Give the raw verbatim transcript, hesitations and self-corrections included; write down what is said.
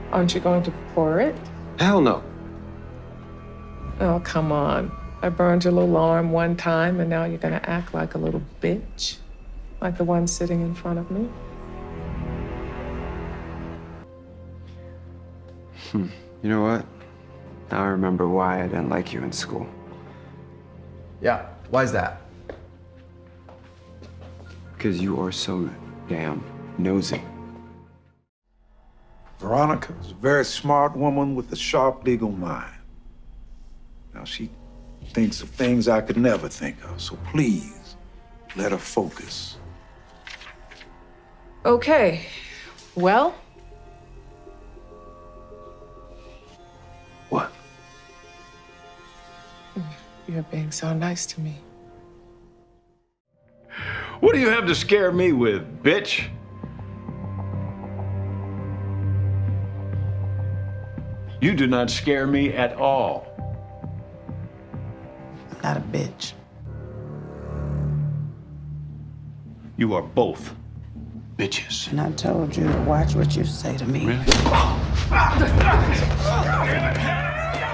Aren't you going to pour it? Hell no. Oh, come on. I burned your little arm one time, and now you're gonna act like a little bitch? Like the one sitting in front of me? Hmm. You know what? Now I remember why I didn't like you in school. Yeah, why's that? Because you are so damn nosy. Veronica is a very smart woman with a sharp legal mind. Now, she thinks of things I could never think of, so please, let her focus. Okay. Well? What? You're being so nice to me. What do you have to scare me with, bitch? You do not scare me at all. I'm not a bitch. You are both bitches. And I told you to watch what you say to me. Really?